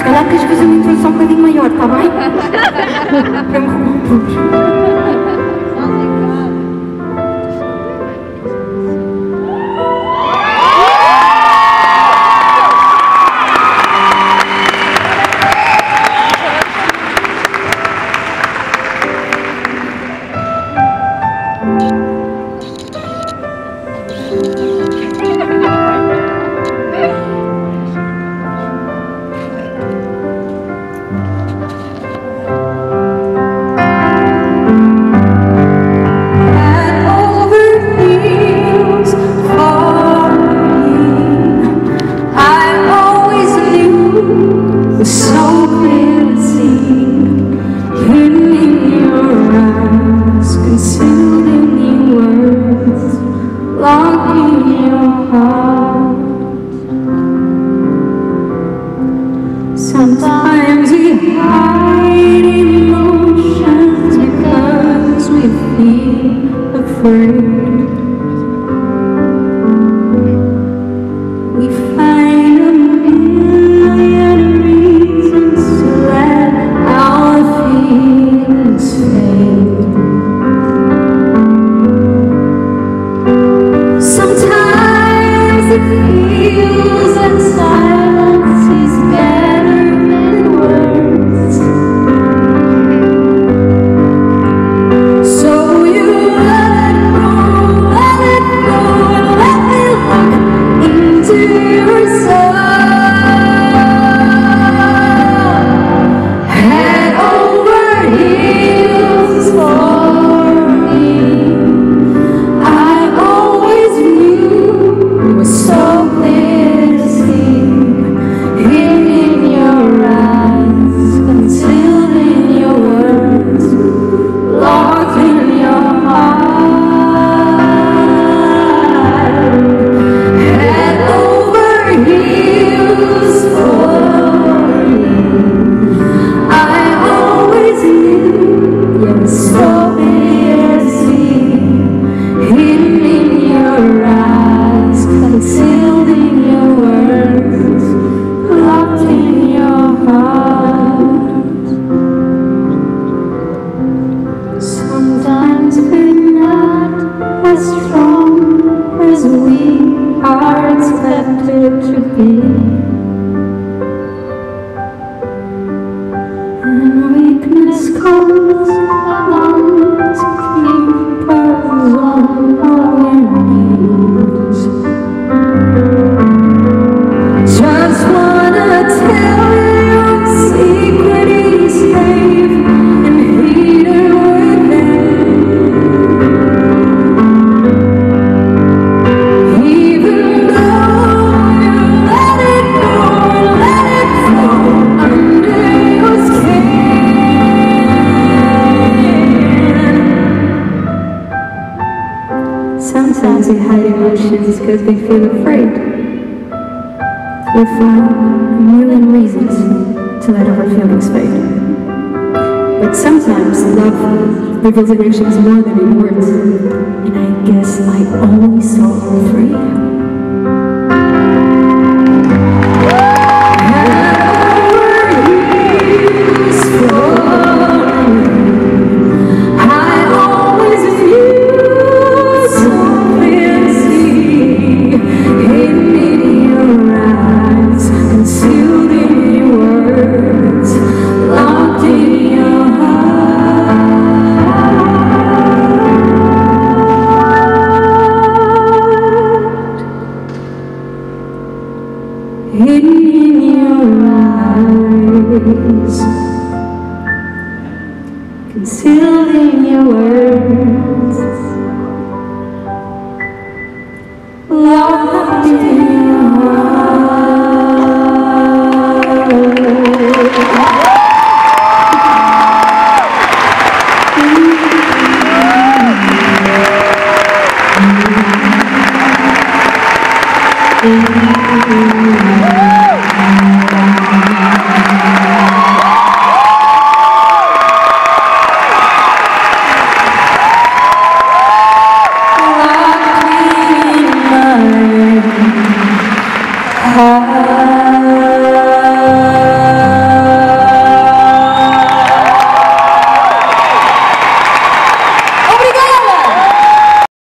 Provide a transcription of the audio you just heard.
calhar queres fazer uma introdução um bocadinho maior, está bem? Para me recompor. Sometimes we hide emotions because we feel afraid. We find a million reasons to let our feelings fade. Sometimes it feels like silence is better than words. So you let it go, and let me look into your soul. Head over heels for me. I always knew it was so clear to see, hidden in your eyes, concealed in your words, locked in your heart. Head over heels for me. I always knew you were so clear to see, hidden in your eyes, concealed in your words, locked in your heart. Sometimes we're not as strong as we are expected to be, and weakness comes along to keep us on our knees. Just wanna tell you a secret is safe and hidden within. Even though you let it go, let it flow under your skin. Sometimes we hide emotions because we feel afraid. We find a million reasons to let our feelings fade. But sometimes love reveals emotions more than in words, and I guess I always saw all three. Hidden in your eyes, concealed in your words, locked in your heart. Locked in my heart.